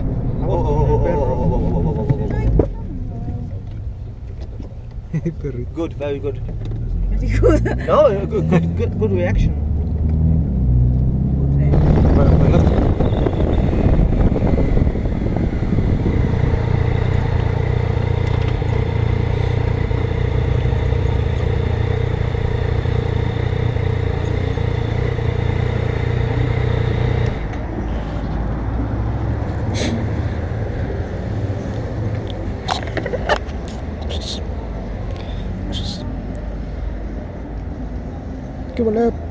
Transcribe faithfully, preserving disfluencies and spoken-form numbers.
Oh, oh, oh, oh, oh, oh, oh, oh, oh, oh. Perrito. Good, very good. Very good. No, good, good, good, good reaction. Bueno, bueno. ¿Qué bola?